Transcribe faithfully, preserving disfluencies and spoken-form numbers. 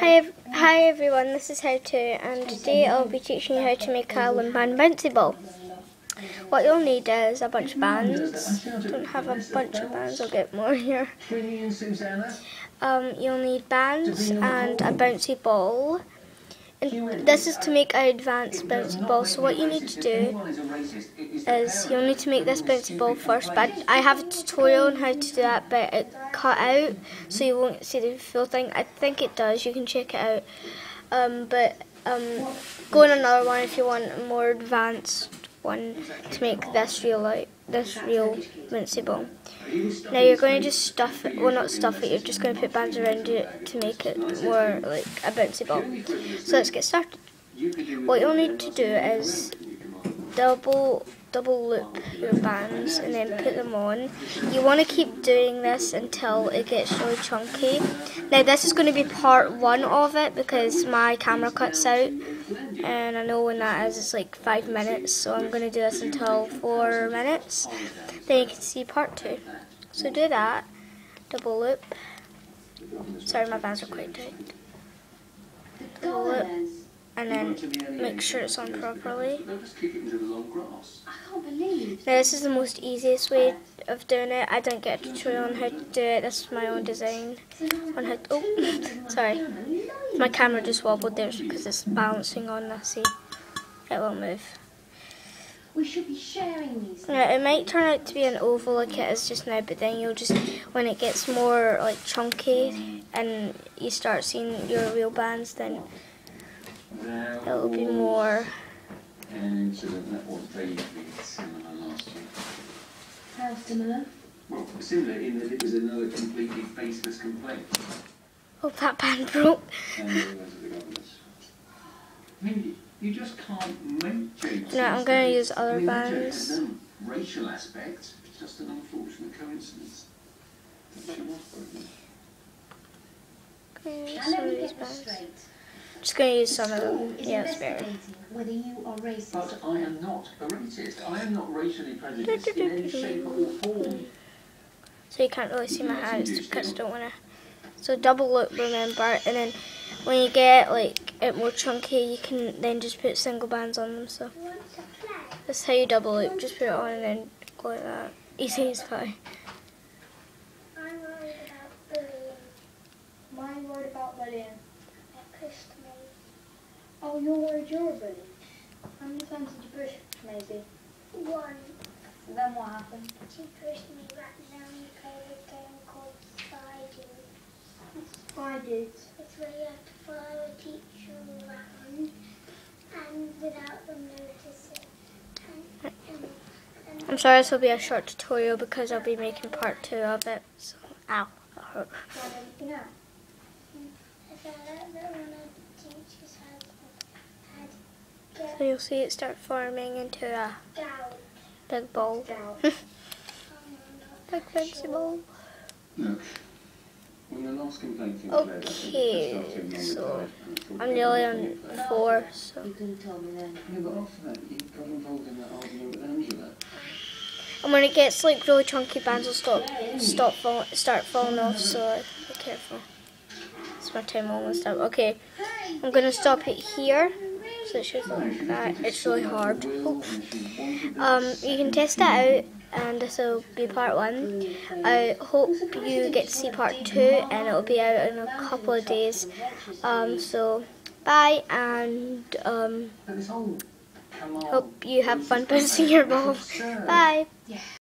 Hi, ev hi everyone, this is How To, and today I'll be teaching you how to make a Loom band bouncy ball. What you'll need is a bunch of bands. I don't have a bunch of bands, I'll get more here. Um, you'll need bands and a bouncy ball. And this is to make an advanced bouncy ball, so what you need to do is you'll need to make this bouncy ball first, but I have a tutorial on how to do that, but it cut out so you won't see the full thing. I think it does, you can check it out, um, but um, go on another one if you want a more advanced one to make this real like this real bouncy ball. Now you're going to just stuff it, well not stuff it, you're just going to put bands around it to make it more like a bouncy ball. So let's get started. What you'll need to do is double double loop your bands and then put them on. You want to keep doing this until it gets really chunky. Now this is going to be part one of it because my camera cuts out, and I know when that is, it's like five minutes, so I'm going to do this until four minutes. Then you can see part two. So do that, double loop. Sorry, my bands are quite tight. Double loop, and then make sure it's on properly. Now this is the most easiest way of doing it. I don't get a tutorial on how to do it. This is my own design on how to, oh, sorry. My camera just wobbled there because it's balancing on this, see? It won't move. We should be sharing these. Yeah, it might turn out to be an oval like it is just now, but then you'll just, when it gets more like chunky and you start seeing your real bands, then it'll be more. How similar? Well, similar in that it was another completely faceless complaint. Oh, that band broke. I mean, you just can't make changes. No, I'm going to use other I mean, bands. has no racial aspect, it's just an unfortunate coincidence. Okay, Now some let of me these get this bands. straight. Just going to use some of them. Is Yeah, it's better. investigating whether you are racist. But I am not a racist. I am not racially prejudiced in any shape or form. So you can't really see my hands because I don't want to. So double loop, remember, and then when you get like it more chunky, you can then just put single bands on them. So that's how you double loop. Just put it on and then go like that. Easy as pie. I'm worried about bullying. I'm worried about bullying. It pushed me. Oh, you're worried you're a bully? How many times did you push Maisie? One, Then what happened? she pushed me back down and played a game called Spidey. Spiders. It's where you have to follow a teacher around and without them noticing. And, and, and I'm sorry, this will be a short tutorial because I'll be making part two of it. So, ow, that hurt. Find everything out. I found out that one of the teachers had, had So you'll see it start forming into a gout. big ball. Doubt. Big fancy ball. Look, when the last complaint came clear, Okay, so I'm nearly on four, so. You could have told me then. Yeah, but after that, you got involved in that argument with Angela. And when it gets like really chunky, bands will stop, stop, fall, start falling off. So be careful. It's my time almost up. Okay, I'm gonna stop it here. So it should look like that. It's really hard. Oh. Um, you can test that out, and this will be part one. I hope you get to see part two, and it will be out in a couple of days. Um, so bye, and um, hope you have fun bouncing your ball. Bye.